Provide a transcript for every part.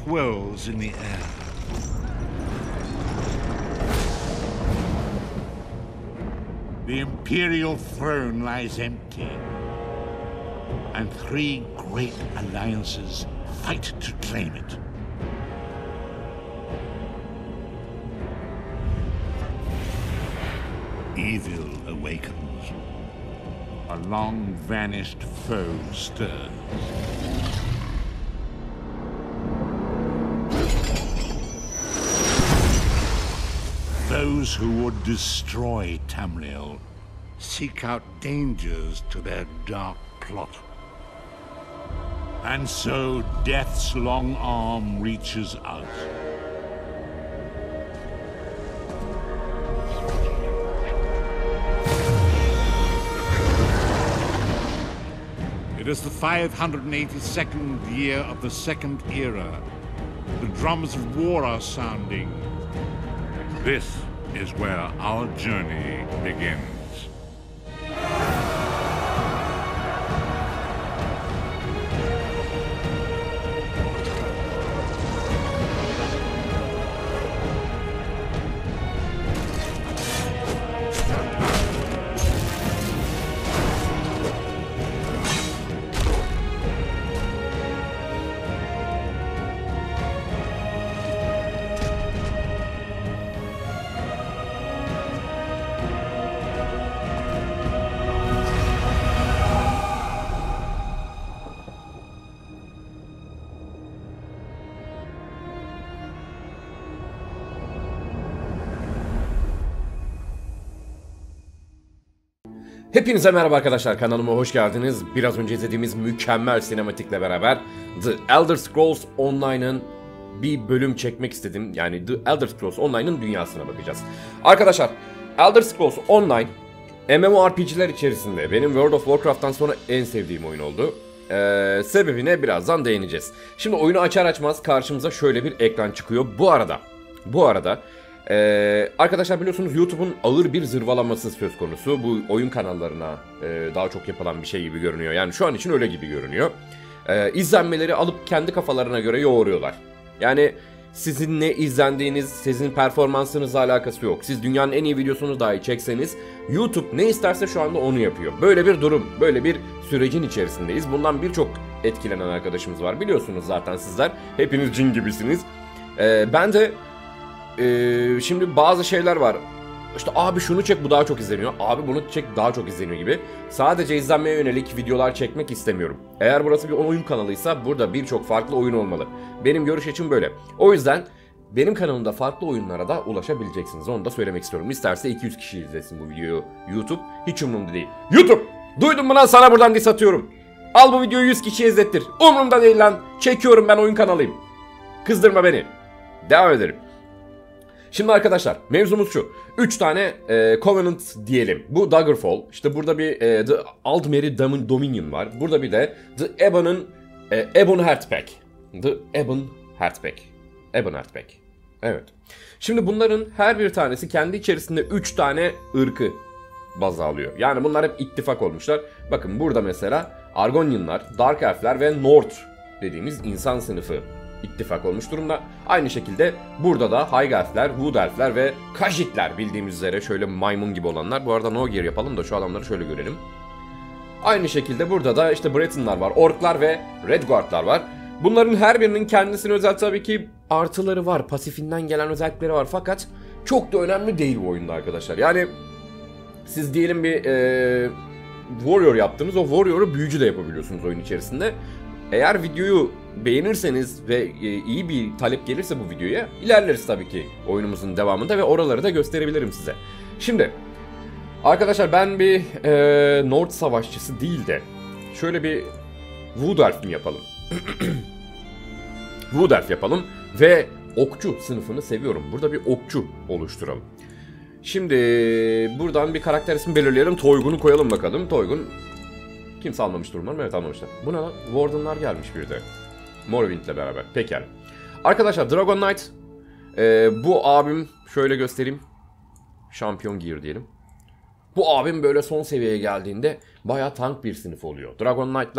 swirls in the air. The Imperial throne lies empty, and three great alliances fight to claim it. Evil awakens. A long-vanished foe stirs. Those who would destroy Tamriel seek out dangers to their dark plot. And so Death's long arm reaches out. It is the 582nd year of the Second Era. The drums of war are sounding. This is where our journey begins. Hepinize merhaba arkadaşlar, kanalıma hoş geldiniz. Biraz önce izlediğimiz mükemmel sinematikle beraber The Elder Scrolls Online'ın bir bölüm çekmek istedim. Yani The Elder Scrolls Online'ın dünyasına bakacağız. Arkadaşlar, Elder Scrolls Online MMORPG'ler içerisinde benim World of Warcraft'tan sonra en sevdiğim oyun oldu. Sebebine birazdan değineceğiz. Şimdi oyunu açar açmaz karşımıza şöyle bir ekran çıkıyor. Bu arada arkadaşlar biliyorsunuz YouTube'un ağır bir zırvalaması söz konusu. Bu oyun kanallarına daha çok yapılan bir şey gibi görünüyor. Yani şu an için öyle gibi görünüyor. İzlenmeleri alıp kendi kafalarına göre yoğuruyorlar. Yani sizin ne izlendiğiniz, sizin performansınızla alakası yok. Siz dünyanın en iyi videosunu dahi çekseniz YouTube ne isterse şu anda onu yapıyor. Böyle bir durum, böyle bir sürecin içerisindeyiz. Bundan birçok etkilenen arkadaşımız var. Biliyorsunuz zaten sizler. Hepiniz cin gibisiniz. Ben de şimdi bazı şeyler var. İşte abi şunu çek, bu daha çok izleniyor. Abi bunu çek, daha çok izleniyor gibi. Sadece izlenmeye yönelik videolar çekmek istemiyorum. Eğer burası bir oyun kanalıysa burada birçok farklı oyun olmalı. Benim görüş açım böyle. O yüzden benim kanalımda farklı oyunlara da ulaşabileceksiniz. Onu da söylemek istiyorum. İsterse 200 kişi izlesin bu videoyu YouTube. Hiç umurumda değil. YouTube! Duydun mu lan, sana buradan diss atıyorum. Al bu videoyu 100 kişiye izlettir. Umurumda değil lan. Çekiyorum, ben oyun kanalıyım. Kızdırma beni. Devam edelim. Şimdi arkadaşlar mevzumuz şu. 3 tane Covenant diyelim. Bu Daggerfall. İşte burada bir The Aldmeri Dominion var. Burada bir de The Ebon Heartpack. The Ebon Heartpack. Ebon Heartpack. Evet. Şimdi bunların her bir tanesi kendi içerisinde 3 tane ırkı baz alıyor. Yani bunlar hep ittifak olmuşlar. Bakın burada mesela Argonianlar, Dark Elf'ler ve North dediğimiz insan sınıfı ittifak olmuş durumda. Aynı şekilde burada da High Elf'ler, Wood Elf'ler ve Khajiit'ler bildiğimiz üzere şöyle maymun gibi olanlar. Bu arada no gear yapalım da şu adamları şöyle görelim. Aynı şekilde burada da işte Bretonlar var, Orklar ve Redguardlar var. Bunların her birinin kendisine özel tabii ki artıları var, pasifinden gelen özellikleri var. Fakat çok da önemli değil bu oyunda arkadaşlar. Yani siz diyelim bir warrior yaptınız, o warrior'u büyücü de yapabiliyorsunuz oyun içerisinde. Eğer videoyu beğenirseniz ve iyi bir talep gelirse bu videoya ilerleriz tabii ki oyunumuzun devamında ve oraları da gösterebilirim size. Şimdi arkadaşlar ben bir North savaşçısı değil de şöyle bir Wood Elf mi yapalım? Wood Elf yapalım ve okçu sınıfını seviyorum. Burada bir okçu oluşturalım. Şimdi buradan bir karakter ismi belirleyelim. Toygun'u koyalım bakalım. Toygun kimse almamıştır umarım. Evet, almamışlar. Bu ne lan? Warden'lar gelmiş bir de. Morrowind'le beraber. Pekala. Arkadaşlar Dragon Knight. Bu abim şöyle göstereyim. Şampiyon gear diyelim. Bu abim böyle son seviyeye geldiğinde bayağı tank bir sınıf oluyor. Dragon Knight'lar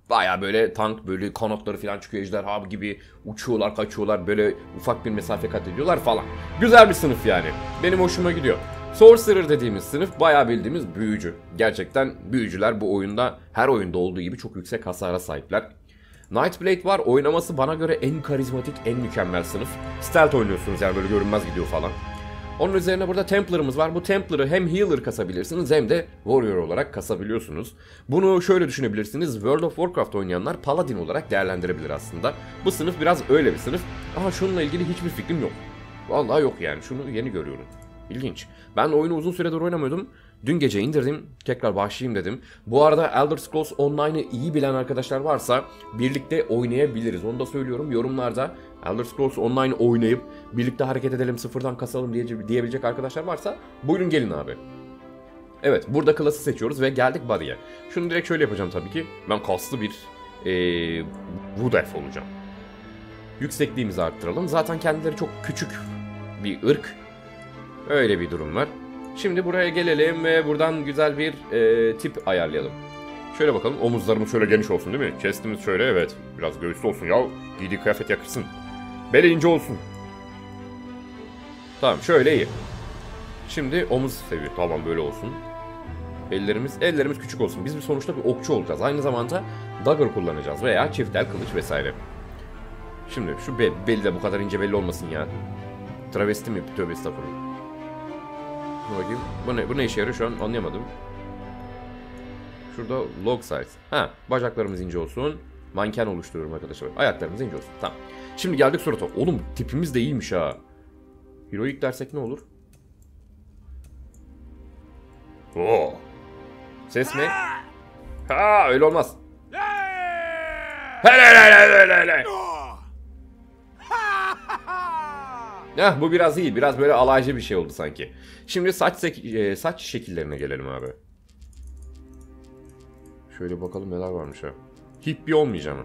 Baya böyle tank, böyle kanatları falan çıkıyor, ejderha gibi uçuyorlar, kaçıyorlar, böyle ufak bir mesafe kat ediyorlar falan. Güzel bir sınıf yani. Benim hoşuma gidiyor. Sorcerer dediğimiz sınıf bayağı bildiğimiz büyücü. Gerçekten büyücüler bu oyunda, her oyunda olduğu gibi çok yüksek hasara sahipler. Nightblade var. Oynaması bana göre en karizmatik, en mükemmel sınıf. Stealth oynuyorsunuz yani, böyle görünmez gidiyor falan. Onun üzerine burada Templar'ımız var. Bu Templar'ı hem Healer kasabilirsiniz hem de Warrior olarak kasabiliyorsunuz. Bunu şöyle düşünebilirsiniz. World of Warcraft oynayanlar Paladin olarak değerlendirebilir aslında. Bu sınıf biraz öyle bir sınıf. Ama şununla ilgili hiçbir fikrim yok. Vallahi yok yani. Şunu yeni görüyorum. İlginç. Ben oyunu uzun süredir oynamıyordum. Dün gece indirdim. Tekrar başlayayım dedim. Bu arada Elder Scrolls Online'ı iyi bilen arkadaşlar varsa birlikte oynayabiliriz. Onu da söylüyorum. Yorumlarda Elder Scrolls Online oynayıp birlikte hareket edelim, sıfırdan kasalım diyebilecek arkadaşlar varsa buyurun gelin abi. Evet, burada klası seçiyoruz ve geldik body'ye. Şunu direkt şöyle yapacağım tabii ki. Ben kaslı bir Wood Elf olacağım. Yüksekliğimizi arttıralım. Zaten kendileri çok küçük bir ırk. Öyle bir durum var. Şimdi buraya gelelim ve buradan güzel bir tip ayarlayalım. Şöyle bakalım, omuzlarımız şöyle geniş olsun değil mi? Chest'imiz şöyle, evet. Biraz göğüslü olsun ya. Giydiği kıyafet yakışsın. Beli ince olsun. Tamam, şöyle iyi. Şimdi omuz seviyor. Tamam, böyle olsun. Ellerimiz küçük olsun. Biz bir sonuçta bir okçu olacağız. Aynı zamanda dagger kullanacağız veya çiftel kılıç vesaire. Şimdi şu beli de bu kadar ince belli olmasın ya. Travesti mi? Tövbe estağfurullah. Bakayım. Bu ne işe yarıyor şu an anlayamadım. Şurada log size. Ha, bacaklarımız ince olsun. Manken oluşturuyorum arkadaşlar. Ayaklarımız ince olsun. Tamam. Şimdi geldik surata. Oğlum tipimiz de iyiymiş ha. Heroic dersek ne olur? Oo. Ses mi? Ha, öyle olmaz. Hele. Heh, bu biraz iyi. Biraz böyle alaycı bir şey oldu sanki. Şimdi saç şekillerine gelelim abi. Şöyle bakalım neler varmış ha. Hippie olmayacağım.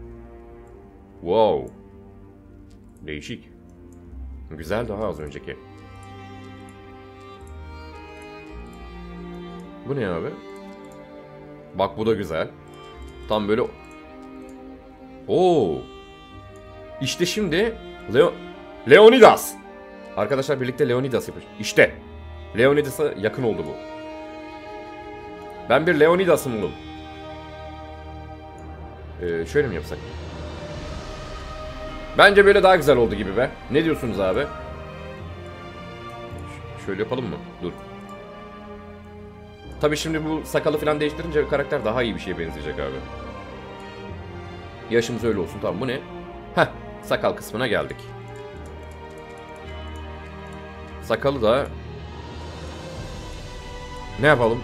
Wow. Değişik. Güzel, daha az önceki. Bu ne abi? Bak bu da güzel. Tam böyle... Oo. İşte şimdi... Leonidas. Arkadaşlar birlikte Leonidas yapıyoruz. İşte. Leonidas'a yakın oldu bu. Ben bir Leonidas'ım oğlum. Şöyle mi yapsak? Bence böyle daha güzel oldu gibi be. Ne diyorsunuz abi? Şöyle yapalım mı? Dur. Tabii şimdi bu sakalı falan değiştirince karakter daha iyi bir şeye benzeyecek abi. Yaşımız öyle olsun. Tamam, bu ne? Heh, sakal kısmına geldik. Sakalı da... Ne yapalım?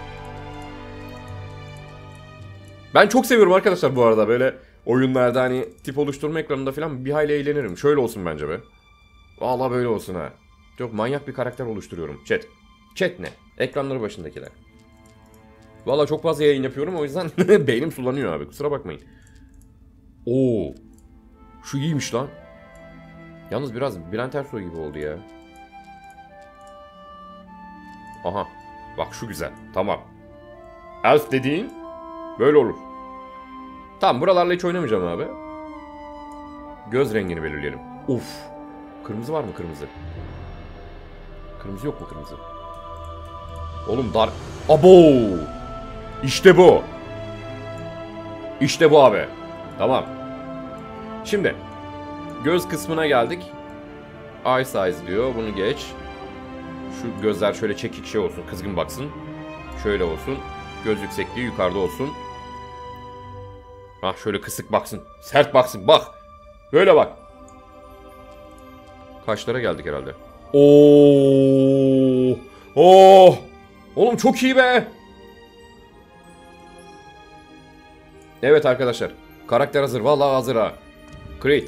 Ben çok seviyorum arkadaşlar bu arada böyle oyunlarda hani tip oluşturma ekranında falan bir hayli eğlenirim. Şöyle olsun bence be. Vallahi böyle olsun ha. Çok manyak bir karakter oluşturuyorum. Chat. Chat ne? Ekranları başındakiler. Vallahi çok fazla yayın yapıyorum, o yüzden beynim sulanıyor abi. Kusura bakmayın. Oo. Şu iyiymiş lan. Yalnız biraz Bülent Ersoy gibi oldu ya. Aha. Bak şu güzel. Tamam. Elf dediğin böyle olur. Tamam, buralarla hiç oynamayacağım abi. Göz rengini belirleyelim. Uf. Kırmızı var mı kırmızı? Kırmızı yok mu kırmızı? Oğlum dar... Abo! İşte bu. İşte bu abi. Tamam. Şimdi. Göz kısmına geldik. Eye size diyor. Bunu geç. Şu gözler şöyle çekik şey olsun. Kızgın baksın. Şöyle olsun. Göz yüksekliği yukarıda olsun. Ah, şöyle kısık baksın. Sert baksın. Bak. Böyle bak. Kaşlara geldik herhalde. Oo! Oh! Oğlum çok iyi be. Evet arkadaşlar. Karakter hazır. Vallahi hazır ha. Create.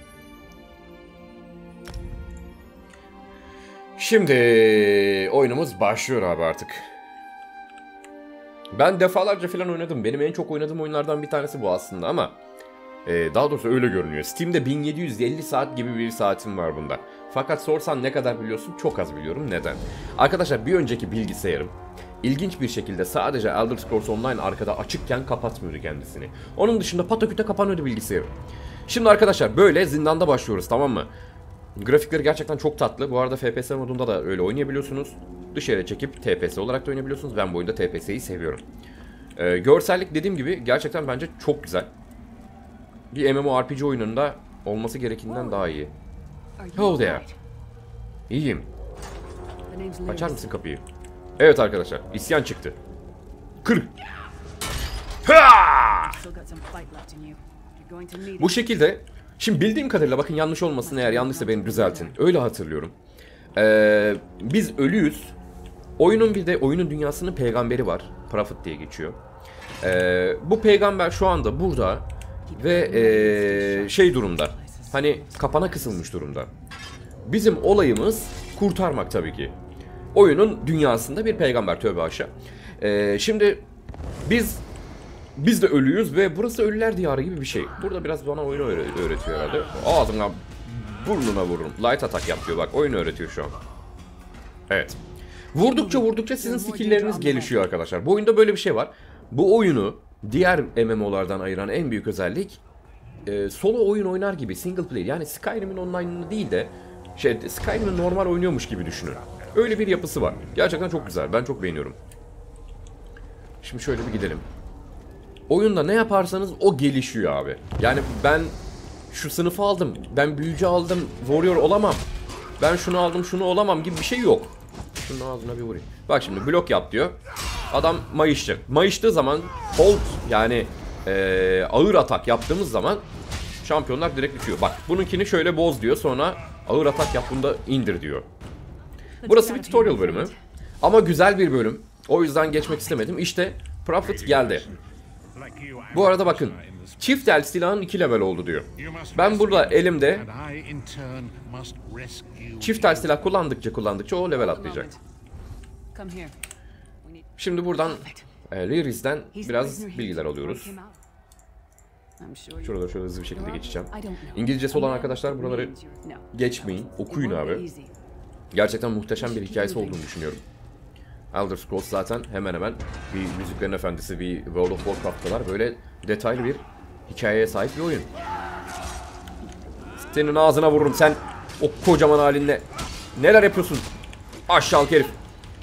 Şimdi oyunumuz başlıyor abi artık. Ben defalarca falan oynadım. Benim en çok oynadığım oyunlardan bir tanesi bu aslında ama daha doğrusu öyle görünüyor. Steam'de 1750 saat gibi bir saatim var bunda. Fakat sorsan ne kadar biliyorsun? Çok az biliyorum. Neden? Arkadaşlar bir önceki bilgisayarım ilginç bir şekilde sadece Elder Scrolls Online arkada açıkken kapatmıyordu kendisini. Onun dışında pataküte kapanıyordu bilgisayarı. Şimdi arkadaşlar böyle zindanda başlıyoruz, tamam mı? Grafikleri gerçekten çok tatlı. Bu arada FPS modunda da öyle oynayabiliyorsunuz. Dışarı çekip TPS olarak da oynayabiliyorsunuz. Ben bu oyunda TPS'yi seviyorum. Görsellik dediğim gibi gerçekten bence çok güzel. Bir MMORPG oyununda olması gerekinden daha iyi. Oh there. İyiyim. Açar mısın kapıyı? Evet arkadaşlar, isyan çıktı. Kır. Ha! Bu şekilde. Şimdi bildiğim kadarıyla, bakın yanlış olmasın, eğer yanlışsa beni düzeltin. Öyle hatırlıyorum. Biz ölüyüz. Oyunun bir de oyunun dünyasının peygamberi var. Prophet diye geçiyor. Bu peygamber şu anda burada ve şey durumda. Hani kapana kısılmış durumda. Bizim olayımız kurtarmak tabii ki. Oyunun dünyasında bir peygamber, tövbe aşağı. Şimdi biz de ölüyüz ve burası ölüler diyarı gibi bir şey. Burada biraz bana oyunu öğretiyor herhalde. Ağzına burnuna vururum. Light atak yap diyor, bak oyunu öğretiyor şu an. Evet. Vurdukça sizin skill'leriniz gelişiyor arkadaşlar. Bu oyunda böyle bir şey var. Bu oyunu diğer MMO'lardan ayıran en büyük özellik solo oyun oynar gibi, single player. Yani Skyrim'in online'ını değil de Skyrim'in normal oynuyormuş gibi düşünün. Öyle bir yapısı var. Gerçekten çok güzel. Ben çok beğeniyorum. Şimdi şöyle bir gidelim. Oyunda ne yaparsanız o gelişiyor abi. Yani ben şu sınıfı aldım, ben büyücü aldım, warrior olamam. Ben şunu aldım, şunu olamam gibi bir şey yok. Şunun ağzına bir vurayım. Bak şimdi blok yap diyor. Adam mayışacak. Mayıştığı zaman hold, yani ağır atak yaptığımız zaman şampiyonlar direkt düşüyor. Bak bununkini şöyle boz diyor, sonra ağır atak yap, bunu da indir diyor. Burası bir tutorial bölümü. Ama güzel bir bölüm. O yüzden geçmek istemedim. İşte Prophet geldi. Bu arada bakın, çift el silahın 2 level oldu diyor. Ben burada elimde çift el silah kullandıkça o level atlayacak. Şimdi buradan Lyris'ten biraz bilgiler alıyoruz. Şurada şöyle hızlı bir şekilde geçeceğim. İngilizcesi olan arkadaşlar buraları geçmeyin, okuyun abi. Gerçekten muhteşem bir hikayesi olduğunu düşünüyorum. Elder Scrolls zaten hemen hemen bir Müziklerin Efendisi, bir World of Warcraft'talar. Böyle detaylı bir hikayeye sahip bir oyun. Senin ağzına vururum, sen o kocaman halinle neler yapıyorsun? Aşağılık herif.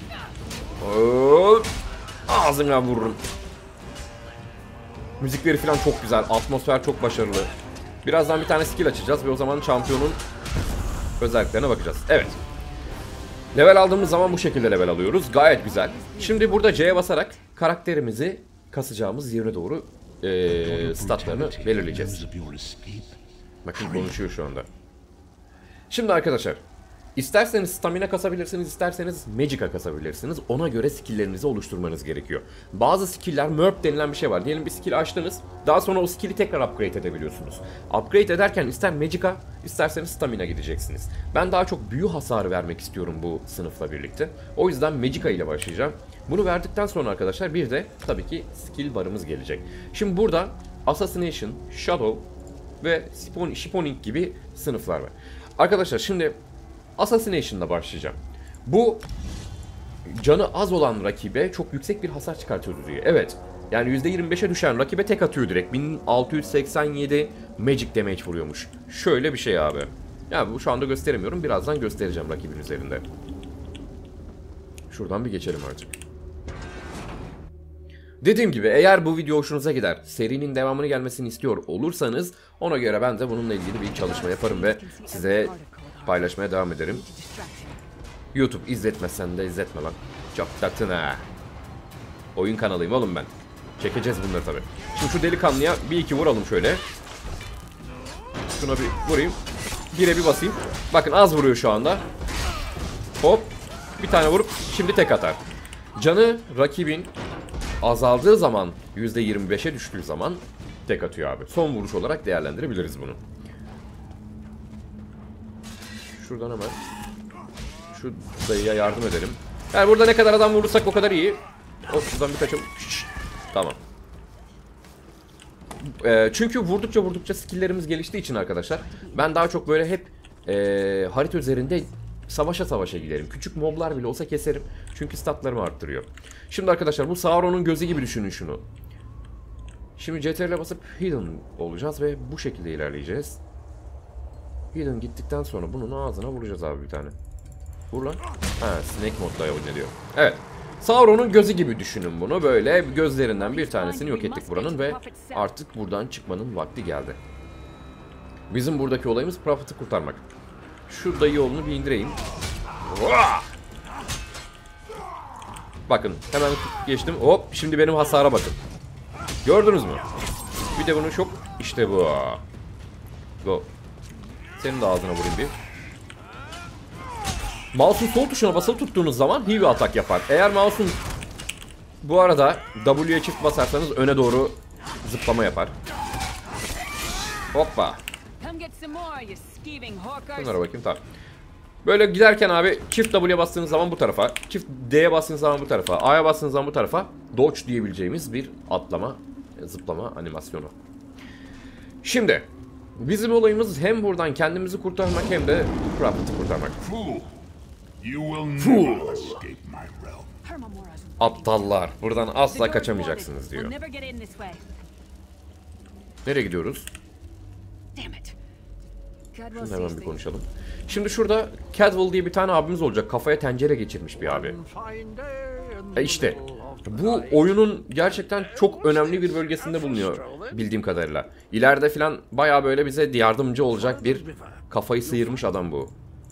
Ağzına vururum. Müzikleri falan çok güzel, atmosfer çok başarılı. Birazdan bir tane skill açacağız ve o zaman şampiyonun özelliklerine bakacağız. Evet. Level aldığımız zaman bu şekilde level alıyoruz. Gayet güzel. Şimdi burada C'ye basarak karakterimizi kasacağımız yere doğru statlarını belirleyeceğiz. Bakın konuşuyor şu anda. Şimdi arkadaşlar, isterseniz stamina kasabilirsiniz, isterseniz magic'a kasabilirsiniz. Ona göre skill'lerinizi oluşturmanız gerekiyor. Bazı skill'ler merp denilen bir şey var. Diyelim bir skill açtınız, daha sonra o skill'i tekrar upgrade edebiliyorsunuz. Upgrade ederken ister magic'a, isterseniz stamina gideceksiniz. Ben daha çok büyü hasarı vermek istiyorum bu sınıfla birlikte. O yüzden magic'a ile başlayacağım. Bunu verdikten sonra arkadaşlar bir de tabii ki skill barımız gelecek. Şimdi burada Assassination, Shadow ve Shipponing gibi sınıflar var. Arkadaşlar şimdi Assassination'da başlayacağım. Bu canı az olan rakibe çok yüksek bir hasar çıkartıyor diyor. Evet. Yani %25'e düşen rakibe tek atıyor direkt. 1687 magic damage vuruyormuş. Şöyle bir şey abi. Ya bu şu anda gösteremiyorum. Birazdan göstereceğim rakibin üzerinde. Şuradan bir geçelim artık. Dediğim gibi eğer bu video hoşunuza gider, serinin devamını gelmesini istiyor olursanız ona göre ben de bununla ilgili bir çalışma yaparım ve size paylaşmaya devam ederim. YouTube izletmezsen de izletme lan. Çok taktın ha. Oyun kanalıyım oğlum ben. Çekeceğiz bunları tabi. Şimdi şu delikanlıya bir iki vuralım şöyle. Şuna bir vurayım. Bire bir basayım. Bakın az vuruyor şu anda. Hop. Bir tane vurup şimdi tek atar. Canı rakibin azaldığı zaman, %25'e düştüğü zaman tek atıyor abi. Son vuruş olarak değerlendirebiliriz bunu. Şuradan hemen şu dayıya yardım edelim. Yani burada ne kadar adam vurursak o kadar iyi. Hop şuradan bir kaçalım. Tamam. Çünkü vurdukça skill'lerimiz geliştiği için arkadaşlar ben daha çok böyle hep harita üzerinde savaşa savaşa giderim. Küçük moblar bile olsa keserim. Çünkü statlarımı arttırıyor. Şimdi arkadaşlar bu Sauron'un gözü gibi düşünün şunu. Şimdi CTRL'e basıp Hidden olacağız ve bu şekilde ilerleyeceğiz. Hidden gittikten sonra bunun ağzına vuracağız abi bir tane. Vur lan. Ha, Snake modda oynanıyor. Evet. Sauron'un gözü gibi düşünün bunu. Böyle gözlerinden bir tanesini yok ettik buranın ve artık buradan çıkmanın vakti geldi. Bizim buradaki olayımız Prophet'ı kurtarmak. Şu dayı yolunu bir indireyim. Bakın hemen geçtim. Hop, şimdi benim hasara bakın. Gördünüz mü? Bir de bunu çok işte bu. Go. Senin de ağzına vurayım bir. Mouse'un sol tuşuna basılı tuttuğunuz zaman heavy atak yapar. Eğer mouse'un bu arada W'ye çift basarsanız öne doğru zıplama yapar. Hoppa. Bunlara bakayım, tamam. Böyle giderken abi çift W'ye bastığınız zaman bu tarafa, çift D'ye bastığınız zaman bu tarafa, A'ya bastığınız zaman bu tarafa dodge diyebileceğimiz bir atlama, zıplama animasyonu. Şimdi bizim olayımız hem buradan kendimizi kurtarmak hem de Prophet'ı kurtarmak. Aptallar, buradan asla kaçamayacaksınız diyor. Nereye gidiyoruz? Şimdi hemen bir konuşalım. Şimdi şurada Cadwell diye bir tane abimiz olacak. Kafaya tencere geçirmiş bir abi. İşte bu oyunun gerçekten çok önemli bir bölgesinde bulunuyor bildiğim kadarıyla. İleride falan bayağı böyle bize yardımcı olacak bir kafayı sıyırmış adam bu.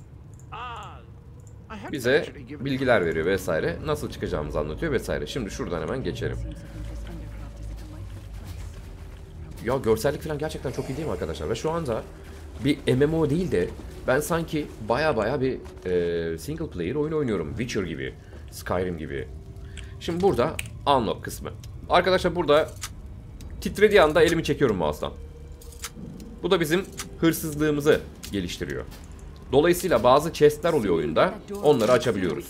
Bize bilgiler veriyor vesaire. Nasıl çıkacağımızı anlatıyor vesaire. Şimdi şuradan hemen geçelim. Ya görsellik falan gerçekten çok iyi değil mi arkadaşlar? Ve şu anda bir MMO değil de ben sanki baya bir single player oyun oynuyorum. Witcher gibi, Skyrim gibi. Şimdi burada unlock kısmı. Arkadaşlar burada titrediği anda elimi çekiyorum mouse'dan. Bu da bizim hırsızlığımızı geliştiriyor. Dolayısıyla bazı chestler oluyor oyunda. Onları açabiliyoruz.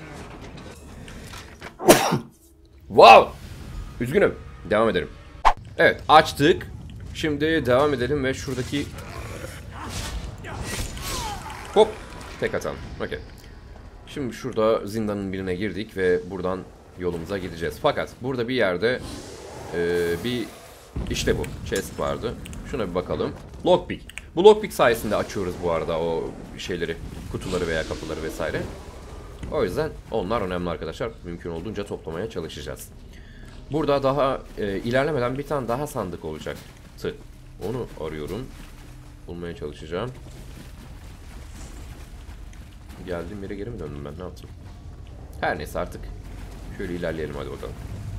Wow! Üzgünüm. Devam edelim. Evet, açtık. Şimdi devam edelim ve şuradaki... Hop! Tek atalım. Okey. Şimdi şurada zindanın birine girdik ve buradan yolumuza gideceğiz. Fakat burada bir yerde bir... işte bu. Chest vardı. Şuna bir bakalım. Lockpick. Bu lockpick sayesinde açıyoruz bu arada o şeyleri, kutuları veya kapıları vesaire. O yüzden onlar önemli arkadaşlar. Mümkün olduğunca toplamaya çalışacağız. Burada daha ilerlemeden bir tane daha sandık olacaktı. Onu arıyorum. Bulmaya çalışacağım. Geldiğim yere geri mi döndüm ben? Ne yaptım? Her neyse artık. Şöyle ilerleyelim hadi bakalım.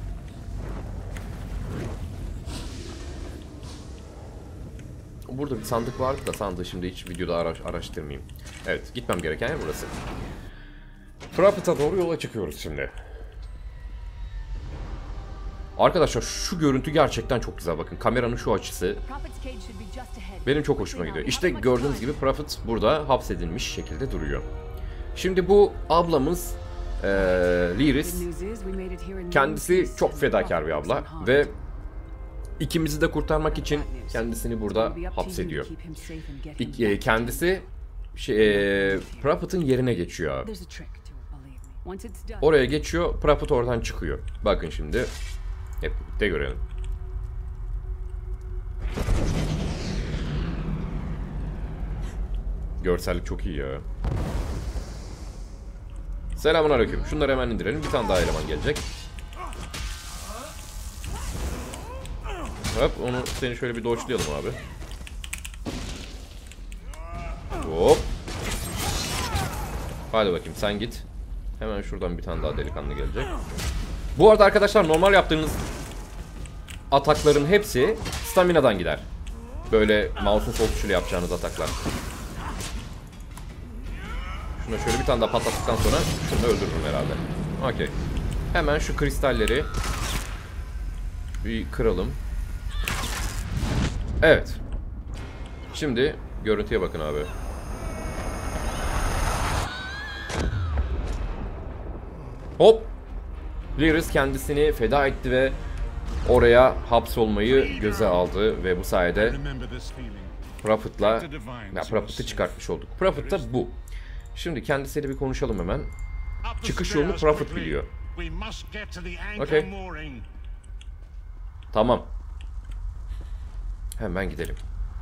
Burada bir sandık vardı da sandığı şimdi hiç videoda araştırmayayım. Evet, gitmem gereken yer burası. Prophet'a doğru yola çıkıyoruz şimdi. Arkadaşlar şu görüntü gerçekten çok güzel, bakın kameranın şu açısı benim çok hoşuma gidiyor. İşte gördüğünüz gibi Prophet burada hapsedilmiş şekilde duruyor. Şimdi bu ablamız Lyris, kendisi çok fedakar bir abla ve ikimizi de kurtarmak için kendisini burada hapsediyor. Kendisi Prophet'ın yerine geçiyor. Oraya geçiyor, Prophet oradan çıkıyor. Bakın şimdi hep birlikte görelim. Görsellik çok iyi ya. Selamünaleyküm. Şunları hemen indirelim. Bir tane daha eleman gelecek. Hop, onu seni şöyle bir dodge'layalım abi. Hop. Hadi bakayım sen git. Hemen şuradan bir tane daha delikanlı gelecek. Bu arada arkadaşlar normal yaptığınız atakların hepsi stamina'dan gider. Böyle mouse'un sol tuşuyla yapacağınız ataklar. Şuna şöyle bir tane daha patlattıktan sonra şunu öldürürüm herhalde. Okey. Hemen şu kristalleri bir kıralım. Evet. Şimdi görüntüye bakın abi. Hop. Lyris kendisini feda etti ve oraya hapsolmayı göze aldı ve bu sayede Prophet'la Prophet'ı çıkartmış olduk. Prophet da bu. Şimdi kendisiyle bir konuşalım hemen. Up the Çıkış yolunu stairs Prophet quickly. biliyor. We must get to the anchor Okay. mooring. Tamam. Hemen gidelim.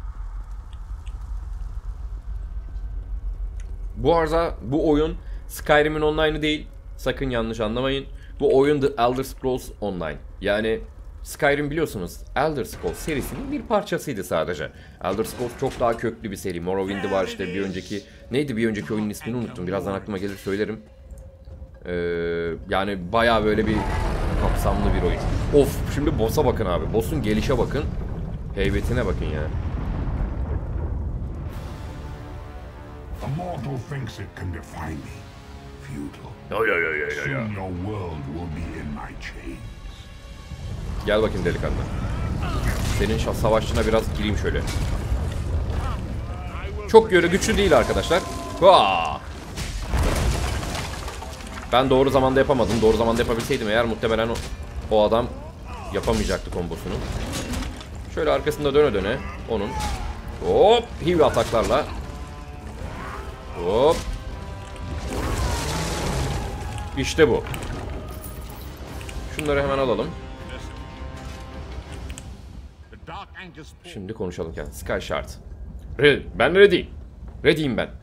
Bu arada bu oyun Skyrim'in online'ı değil. Sakın yanlış anlamayın. Bu oyun The Elder Scrolls Online. Yani Skyrim biliyorsunuz Elder Scrolls serisinin bir parçasıydı sadece. Elder Scrolls çok daha köklü bir seri. Morrowind'i var işte bir önceki. Neydi bir önceki oyunun ismini unuttum. Birazdan aklıma gelir söylerim. Yani bayağı böyle bir kapsamlı bir oyun. Of, şimdi boss'a bakın abi. Boss'un gelişe bakın. Heybetine bakın ya. A mortal thinks it can defy me. Futile. Ya. Soon your world will be in my chains. Gel bakayım delikanlı. Senin savaşçına biraz gireyim şöyle. Çok göre güçlü değil arkadaşlar. Vaa! Ben doğru zamanda yapamadım. Doğru zamanda yapabilseydim eğer muhtemelen o adam yapamayacaktı kombosunu. Şöyle arkasında döne döne onun. Hop! Heavy ataklarla. Hop! İşte bu. Şunları hemen alalım. The dark anchor's port. Şimdi konuşalım kendisi. Sky Shard. Ben ready. Ready'im ben.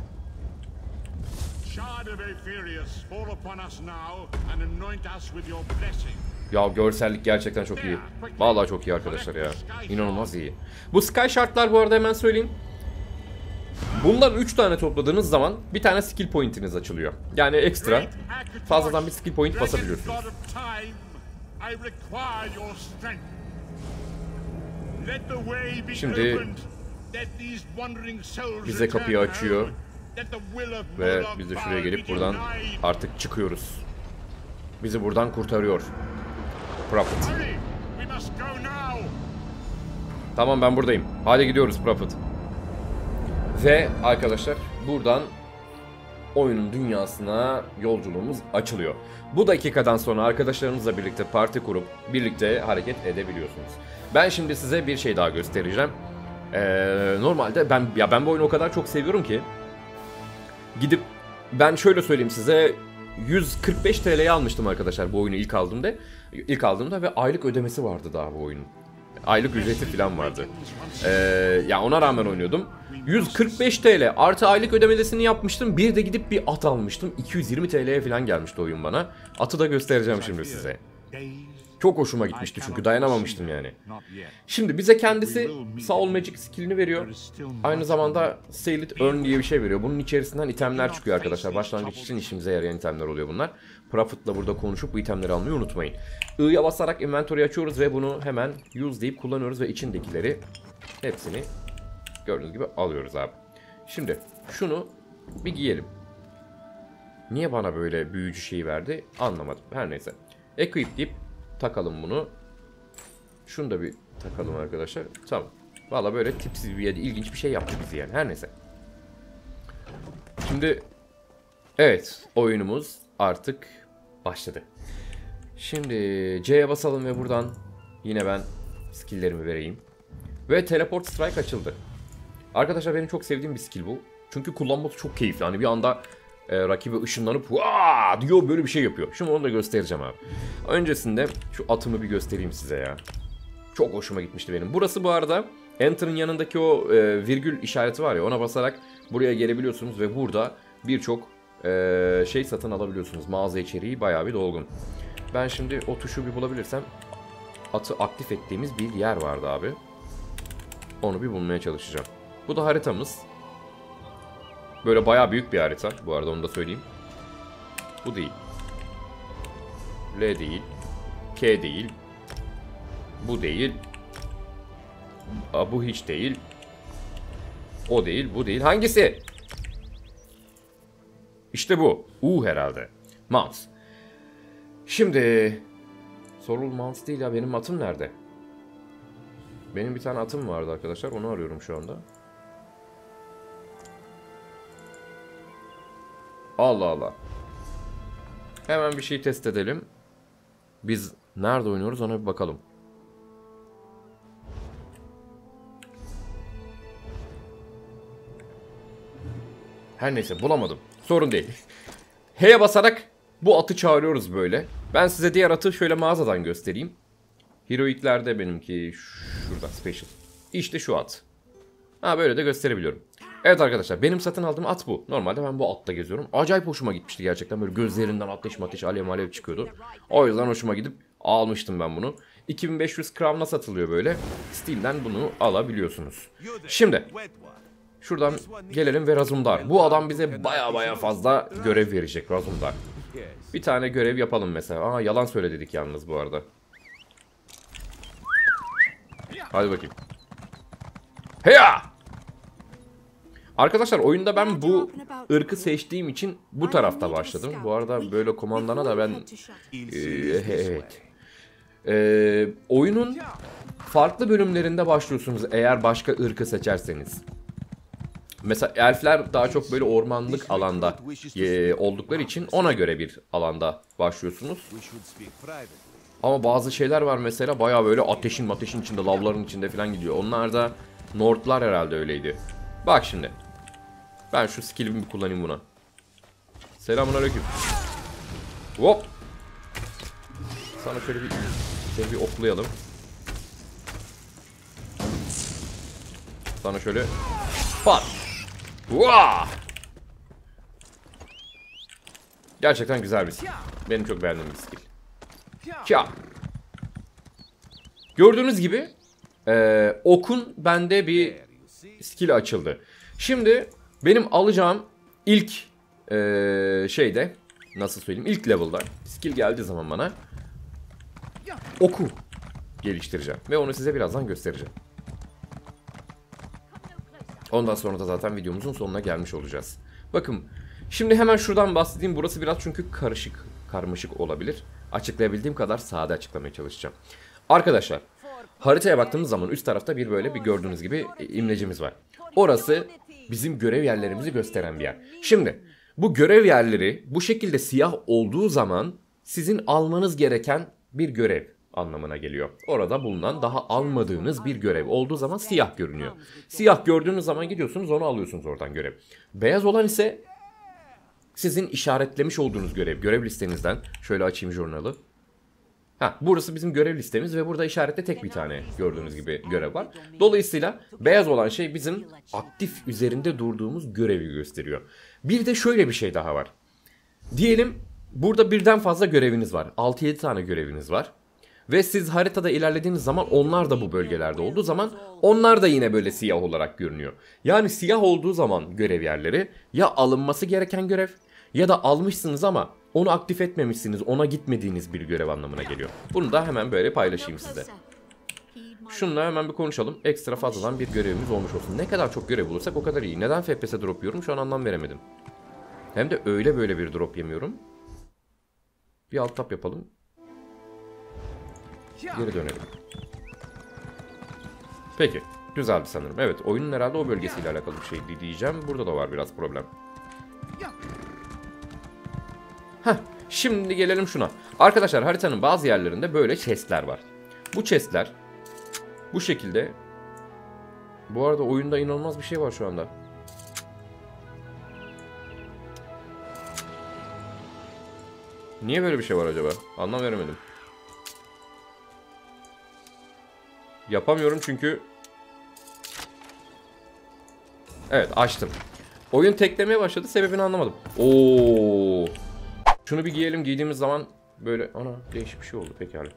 Shard of Aetherius, fall upon us now and anoint us with your blessing. Ya görsellik gerçekten çok iyi. Vallahi çok iyi arkadaşlar ya. İnanılmaz iyi. Bu Sky Shard'lar bu arada hemen söyleyeyim. Bundan 3 tane topladığınız zaman bir tane skill point'iniz açılıyor. Yani ekstra fazladan bir skill point basabiliyorsunuz. God of time, I require your strength. Let the way be Şimdi opened. Let these wandering souls bize kapıyı return açıyor. home. Let the will of Ve Moloch biz de şuraya be gelip buradan denied. artık çıkıyoruz. Bizi buradan kurtarıyor Prophet. Hurry, we must go now. Tamam, ben buradayım. Hadi gidiyoruz Prophet. Ve arkadaşlar buradan oyunun dünyasına yolculuğumuz açılıyor. Bu dakikadan sonra arkadaşlarınızla birlikte parti kurup birlikte hareket edebiliyorsunuz. Ben şimdi size bir şey daha göstereceğim. Normalde ben bu oyunu o kadar çok seviyorum ki gidip ben şöyle söyleyeyim size 145 TL'ye almıştım arkadaşlar bu oyunu ilk aldığımda ve aylık ödemesi vardı daha bu oyunun. Aylık ücreti falan vardı. Ya ona rağmen oynuyordum. 145 TL artı aylık ödemesini yapmıştım. Bir de gidip bir at almıştım. 220 TL'ye falan gelmişti oyun bana. Atı da göstereceğim şimdi size. Çok hoşuma gitmişti çünkü dayanamamıştım yani. Şimdi bize kendisi Soul Magic skillini veriyor. Aynı zamanda Sell It Earn diye bir şey veriyor. Bunun içerisinden itemler çıkıyor arkadaşlar. Başlangıç için işimize yarayan itemler oluyor bunlar. Prophet'la burada konuşup bu itemleri almayı unutmayın. I'ya basarak inventory açıyoruz ve bunu hemen use deyip kullanıyoruz ve içindekileri hepsini gördüğünüz gibi alıyoruz abi. Şimdi şunu bir giyelim. Niye bana böyle büyücü şeyi verdi anlamadım. Her neyse. Equip deyip takalım bunu. Şunu da bir takalım arkadaşlar. Tamam. Valla böyle tipsiz bir yerde ilginç bir şey yaptı bizi yani. Her neyse. Şimdi evet, oyunumuz artık başladı. Şimdi C'ye basalım ve buradan yine ben skill'lerimi vereyim. Ve Teleport Strike açıldı. Arkadaşlar benim çok sevdiğim bir skill bu. Çünkü kullanması çok keyifli. Hani bir anda rakibe ışınlanıp "Vaa!" diyor, böyle bir şey yapıyor. Şimdi onu da göstereceğim abi. Öncesinde şu atımı bir göstereyim size ya. Çok hoşuma gitmişti benim. Burası bu arada Enter'ın yanındaki o virgül işareti var ya, ona basarak buraya gelebiliyorsunuz ve burada birçok şey satın alabiliyorsunuz. Mağaza içeriği bayağı bir dolgun. Ben şimdi o tuşu bir bulabilirsem, atı aktif ettiğimiz bir yer vardı abi. Onu bir bulmaya çalışacağım. Bu da haritamız. Böyle bayağı büyük bir harita. Bu arada onu da söyleyeyim. Bu değil. L değil. K değil. Bu değil. Bu hiç değil. O değil, bu değil. Hangisi? İşte bu. Herhalde. Mouse. Şimdi sorul mouse değil ya. Benim atım nerede? Benim bir tane atım vardı arkadaşlar. Onu arıyorum şu anda. Allah Allah. Hemen bir şey test edelim. Biz nerede oynuyoruz ona bir bakalım. Her neyse bulamadım. Sorun değil. H'ye basarak bu atı çağırıyoruz böyle. Ben size diğer atı şöyle mağazadan göstereyim. Heroic'lerde benimki şurada special. İşte şu at. Ha böyle de gösterebiliyorum. Evet arkadaşlar benim satın aldığım at bu. Normalde ben bu atta geziyorum. Acayip hoşuma gitmişti gerçekten. Böyle gözlerinden ateş alev çıkıyordu. O yüzden hoşuma gidip almıştım ben bunu. 2500 Crown'a satılıyor böyle. Steam'den bunu alabiliyorsunuz. Şimdi şuradan gelelim ve Razumdar. Bu adam bize baya fazla görev verecek Razumdar. Bir tane görev yapalım mesela. Aa yalan söyle dedik yalnız bu arada. Hadi bakayım. Heya! Arkadaşlar oyunda ben bu ırkı seçtiğim için bu tarafta başladım. Bu arada böyle komandana da ben... evet. Oyunun farklı bölümlerinde başlıyorsunuz eğer başka ırkı seçerseniz. Mesela elfler daha çok böyle ormanlık alanda oldukları için ona göre bir alanda başlıyorsunuz. Ama bazı şeyler var mesela bayağı böyle ateşin içinde, lavların içinde falan gidiyor. Onlar da Nordlar herhalde öyleydi. Bak şimdi. Ben şu skill'imi bir kullanayım buna. Selamünaleyküm. Hop. Sana şöyle bir oklayalım. Sana şöyle pat. Vaa! Gerçekten güzel bir skill. Benim çok beğendiğim bir skill. Kya. Gördüğünüz gibi okun bende bir skill açıldı. Şimdi benim alacağım ilk şeyde nasıl söyleyeyim ilk level'da skill geldiği zaman bana oku geliştireceğim ve onu size birazdan göstereceğim. Ondan sonra da zaten videomuzun sonuna gelmiş olacağız. Bakın şimdi hemen şuradan bahsedeyim. Burası biraz çünkü karmaşık olabilir. Açıklayabildiğim kadar sade açıklamaya çalışacağım. Arkadaşlar haritaya baktığımız zaman üst tarafta böyle bir gördüğünüz gibi imlecimiz var. Orası bizim görev yerlerimizi gösteren bir yer. Şimdi bu görev yerleri bu şekilde siyah olduğu zaman sizin almanız gereken bir görev anlamına geliyor. Orada bulunan daha almadığınız bir görev olduğu zaman siyah görünüyor. Siyah gördüğünüz zaman gidiyorsunuz onu alıyorsunuz oradan görev. Beyaz olan ise sizin işaretlemiş olduğunuz görev. Görev listenizden şöyle açayım jurnalı. Burası bizim görev listemiz ve burada işaretle tek bir tane gördüğünüz gibi görev var. Dolayısıyla beyaz olan şey bizim aktif üzerinde durduğumuz görevi gösteriyor. Bir de şöyle bir şey daha var. Diyelim burada birden fazla göreviniz var. 6-7 tane göreviniz var. Ve siz haritada ilerlediğiniz zaman onlar da bu bölgelerde olduğu zaman onlar da yine böyle siyah olarak görünüyor. Yani siyah olduğu zaman görev yerleri ya alınması gereken görev ya da almışsınız ama onu aktif etmemişsiniz, ona gitmediğiniz bir görev anlamına geliyor. Bunu da hemen böyle paylaşayım size. Şununla hemen bir konuşalım. Ekstra fazladan bir görevimiz olmuş olsun. Ne kadar çok görev bulursak o kadar iyi. Neden FPS'e drop yiyorum şu an anlam veremedim. Hem de öyle böyle bir drop yemiyorum. Bir alt tap yapalım. Geri dönelim. Peki. Güzeldi sanırım. Evet oyunun herhalde o bölgesiyle alakalı bir şey diyeceğim. Burada da var biraz problem. Şimdi gelelim şuna. Arkadaşlar haritanın bazı yerlerinde böyle chestler var. Bu chestler bu şekilde. Bu arada oyunda inanılmaz bir şey var şu anda. Niye böyle bir şey var acaba? Anlam veremedim. Yapamıyorum çünkü. Evet açtım. Oyun teklemeye başladı. Sebebini anlamadım. Oo. Şunu bir giyelim. Giydiğimiz zaman böyle ana değişik bir şey oldu pekala.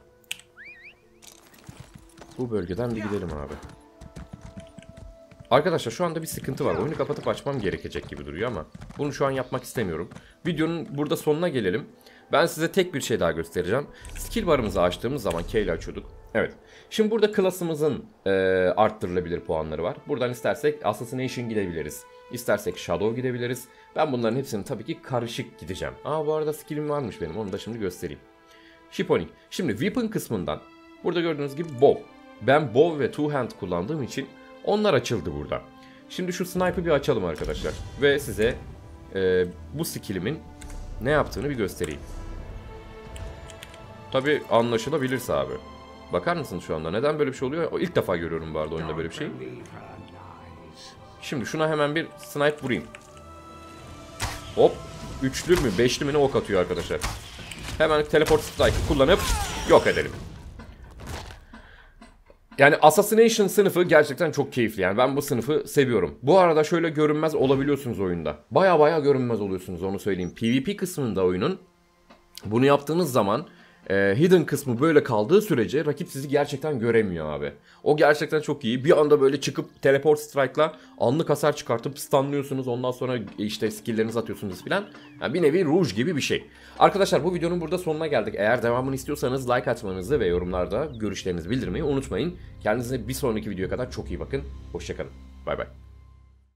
Bu bölgeden bir gidelim abi. Arkadaşlar şu anda bir sıkıntı var. Oyunu kapatıp açmam gerekecek gibi duruyor ama bunu şu an yapmak istemiyorum. Videonun burada sonuna gelelim. Ben size tek bir şey daha göstereceğim. Skill barımızı açtığımız zaman K ile açıyorduk. Evet. Şimdi burada klasımızın arttırılabilir puanları var. Buradan istersek Assassination gidebiliriz. İstersek Shadow gidebiliriz. Ben bunların hepsini tabii ki karışık gideceğim. Bu arada skillim varmış benim. Onu da şimdi göstereyim. Shipponing. Şimdi weapon kısmından burada gördüğünüz gibi bow. Ben bow ve two hand kullandığım için onlar açıldı burada. Şimdi şu snipe'ı bir açalım arkadaşlar. Ve size bu skillimin ne yaptığını bir göstereyim. Tabii anlaşılabilirse abi. Bakar mısınız şu anda? Neden böyle bir şey oluyor? İlk defa görüyorum bu arada oyunda böyle bir şey. Şimdi şuna hemen bir snipe vurayım. Hop. Üçlü mü, beşli mi ne ok atıyor arkadaşlar. Hemen teleport strike'ı kullanıp yok edelim. Yani Assassination sınıfı gerçekten çok keyifli. Yani ben bu sınıfı seviyorum. Bu arada şöyle görünmez olabiliyorsunuz oyunda. Baya görünmez oluyorsunuz, onu söyleyeyim. PvP kısmında oyunun bunu yaptığınız zaman hidden kısmı böyle kaldığı sürece rakip sizi gerçekten göremiyor abi. O gerçekten çok iyi. Bir anda böyle çıkıp teleport strike'la anlık hasar çıkartıp stunlıyorsunuz. Ondan sonra işte skill'lerinizi atıyorsunuz filan. Yani bir nevi Rouge gibi bir şey. Arkadaşlar bu videonun burada sonuna geldik. Eğer devamını istiyorsanız like atmanızı ve yorumlarda görüşlerinizi bildirmeyi unutmayın. Kendinize bir sonraki videoya kadar çok iyi bakın. Hoşçakalın. Bay bay.